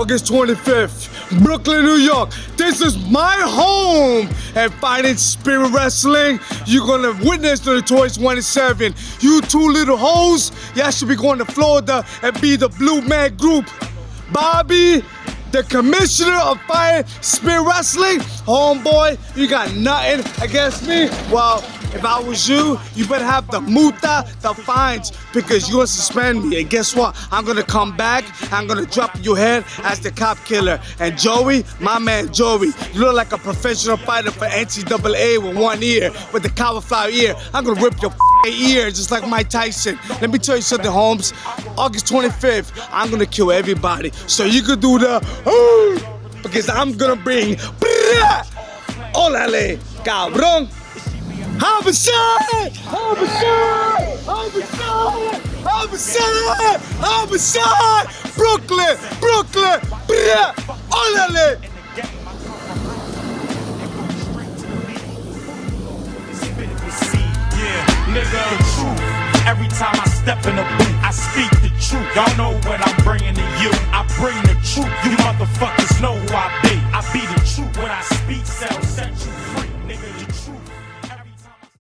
August 25th, Brooklyn, New York. This is my home at Fighting Spirit Wrestling. You're gonna witness the Notorious 1 and 7. You two little hoes, y'all should be going to Florida and be the Blue Man Group. Bobby, the commissioner of Fighting Spirit Wrestling, homeboy, you got nothing against me. Well, if I was you, you better have the muta, the fines, because you're gonna suspend me. And guess what? I'm gonna come back, I'm gonna drop your head as the cop killer. And Joey, my man Joey, you look like a professional fighter for NCAA with one ear, with the cauliflower ear. I'm gonna rip your ear just like Mike Tyson. Let me tell you something, Holmes. August 25th, I'm gonna kill everybody. So you could do the, because I'm gonna bring, órale, cabrón. Homicide! Homicide! Homicide! Homicide! Homicide! Brooklyn! Brooklyn! Órale! Yeah, nigga, the truth. Every time I step in a booth, I speak the truth. Y'all know what I'm bringing to you. I bring the truth. You motherfuckers know who I be.